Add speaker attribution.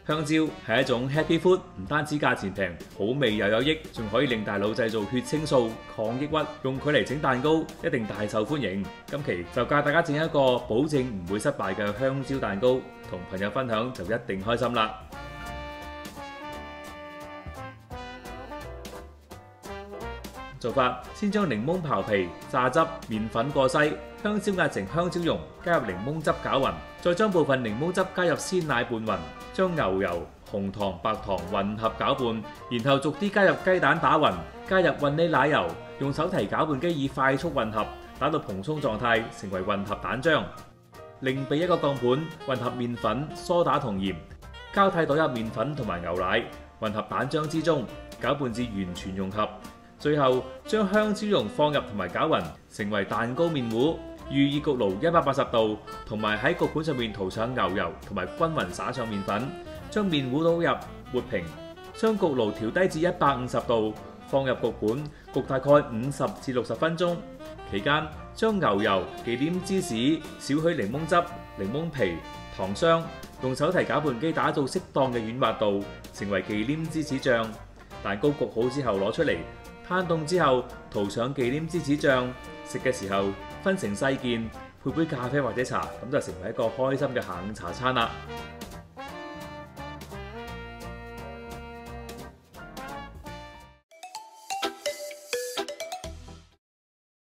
Speaker 1: 香蕉係一種 happy food，唔單止價錢平，好味又有益，仲可以令大腦製造血清素，抗抑鬱。用佢嚟整蛋糕一定大受歡迎。今期就教大家整一個保證唔會失敗嘅香蕉蛋糕，同朋友分享就一定開心啦！做法：先將檸檬刨皮、榨汁、麵粉過篩，香蕉壓成香蕉蓉，加入檸檬汁攪勻，再將部分檸檬汁加入鮮奶拌勻，將牛油、紅糖、白糖混合攪拌，然後逐啲加入雞蛋打勻，加入混呢奶油，用手提攪拌機以快速混合，打到蓬鬆狀態，成為混合蛋漿。另備一個鋼盤，混合麵粉、梳打同鹽，交替倒入麵粉同埋牛奶，混合蛋漿之中，攪拌至完全融合。最後將香蕉蓉放入同埋攪勻，成為蛋糕面糊。預熱焗爐180度，同埋喺焗盤上面塗上牛油，同埋均勻撒上麵粉，將面糊倒入抹平，將焗爐調低至150度，放入焗盤焗大概50至60分鐘。期間將牛油、忌廉芝士、少許檸檬汁、檸檬皮、糖霜，用手提攪拌機打造適當嘅軟滑度，成為忌廉芝士醬。蛋糕焗好之後攞出嚟，攤凍之後塗上忌廉芝士醬，食嘅時候分成細件，配杯咖啡或者茶，咁就成為一個開心嘅下午茶餐啦〜